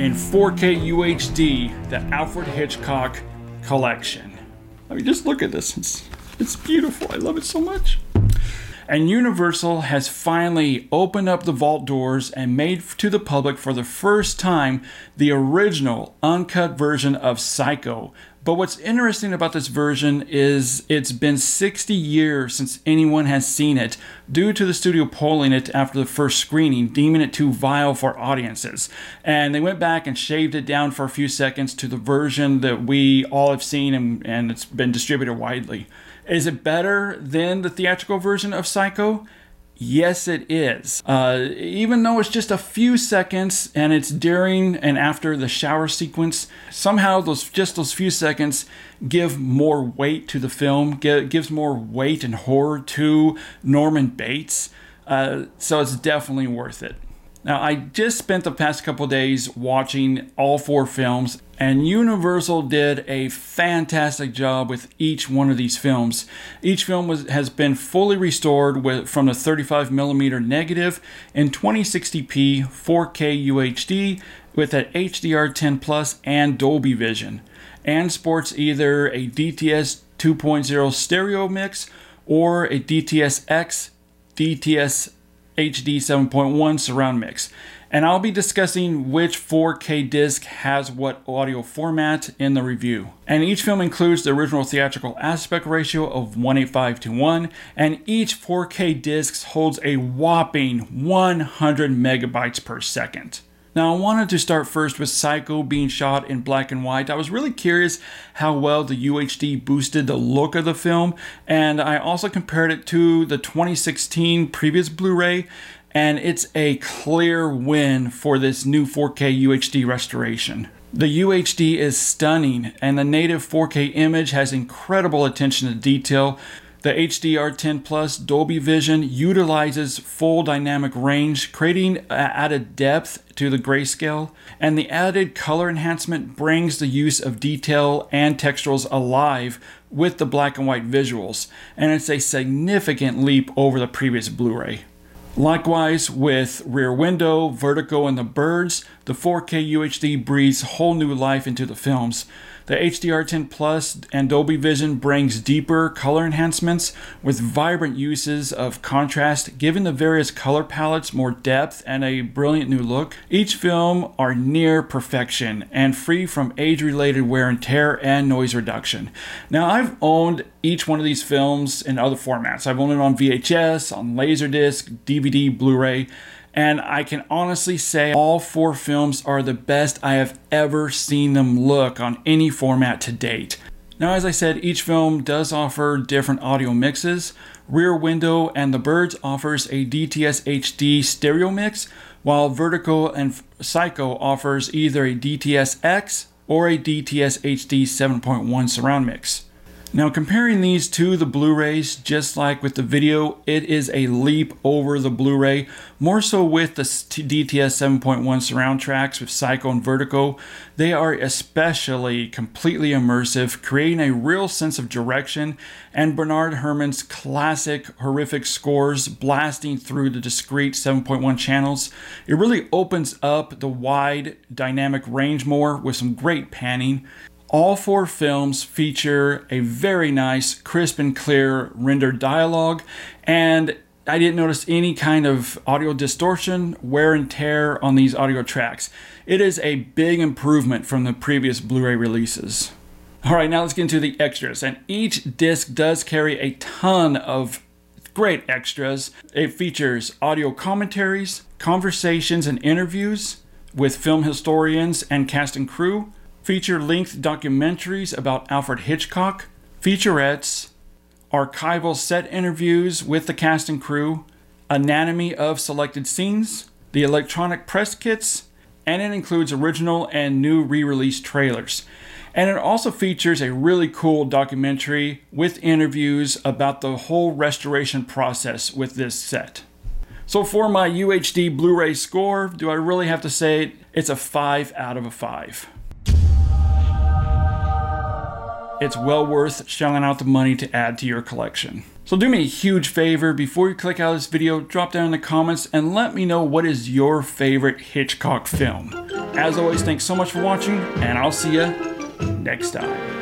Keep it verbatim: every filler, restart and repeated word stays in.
in four K U H D, the Alfred Hitchcock Collection. I mean, just look at this. It's, it's beautiful. I love it so much. And Universal has finally opened up the vault doors and made to the public for the first time the original uncut version of Psycho. But what's interesting about this version is it's been sixty years since anyone has seen it, due to the studio pulling it after the first screening, deeming it too vile for audiences. And they went back and shaved it down for a few seconds to the version that we all have seen, and, and it's been distributed widely. Is it better than the theatrical version of Psycho? Yes, it is. Uh, even though it's just a few seconds and it's during and after the shower sequence, somehow those just those few seconds give more weight to the film, give, gives more weight and horror to Norman Bates. Uh, so it's definitely worth it. Now, I just spent the past couple days watching all four films, and Universal did a fantastic job with each one of these films. Each film was, has been fully restored with, from the thirty-five millimeter negative in twenty sixty p four K U H D with an H D R ten plus and Dolby Vision, and sports either a D T S two point oh stereo mix or a D T S X, D T S H D seven point one surround mix. And I'll be discussing which four K disc has what audio format in the review. And each film includes the original theatrical aspect ratio of one eighty-five to one, and each four K disc holds a whopping one hundred megabytes per second. Now, I wanted to start first with Psycho being shot in black and white. I was really curious how well the U H D boosted the look of the film, and I also compared it to the twenty sixteen previous Blu-ray, and it's a clear win for this new four K U H D restoration. The U H D is stunning, and the native four K image has incredible attention to detail. The H D R ten plus Dolby Vision utilizes full dynamic range, creating added depth to the grayscale, and the added color enhancement brings the use of detail and texturals alive with the black and white visuals, and it's a significant leap over the previous Blu-ray. Likewise, with Rear Window, Vertigo, and The Birds, the four K U H D breathes whole new life into the films. The H D R ten plus and Dolby Vision brings deeper color enhancements with vibrant uses of contrast, giving the various color palettes more depth and a brilliant new look. Each film are near perfection and free from age-related wear and tear and noise reduction. Now, I've owned each one of these films in other formats. I've owned it on V H S, on Laserdisc, D V D, Blu-ray, and I can honestly say all four films are the best I have ever seen them look on any format to date. Now, as I said, each film does offer different audio mixes. Rear Window and The Birds offers a D T S H D stereo mix, while Vertigo and Psycho offers either a D T S X or a D T S H D seven point one surround mix. Now, comparing these to the Blu-rays, just like with the video, it is a leap over the Blu-ray, more so with the D T S seven point one surround tracks with Psycho and Vertigo. They are especially completely immersive, creating a real sense of direction, and Bernard Herrmann's classic horrific scores blasting through the discrete seven point one channels. It really opens up the wide dynamic range more with some great panning. All four films feature a very nice, crisp and clear rendered dialogue, and I didn't notice any kind of audio distortion, wear and tear on these audio tracks. It is a big improvement from the previous Blu-ray releases. Alright, now let's get into the extras, and each disc does carry a ton of great extras. It features audio commentaries, conversations and interviews with film historians and cast and crew, feature-length documentaries about Alfred Hitchcock, featurettes, archival set interviews with the cast and crew, anatomy of selected scenes, the electronic press kits, and it includes original and new re-release trailers. And it also features a really cool documentary with interviews about the whole restoration process with this set. So for my U H D Blu-ray score, do I really have to say it's a five out of a five? It's well worth shelling out the money to add to your collection. So do me a huge favor, before you click out of this video, drop down in the comments and let me know what is your favorite Hitchcock film. As always, thanks so much for watching, and I'll see you next time.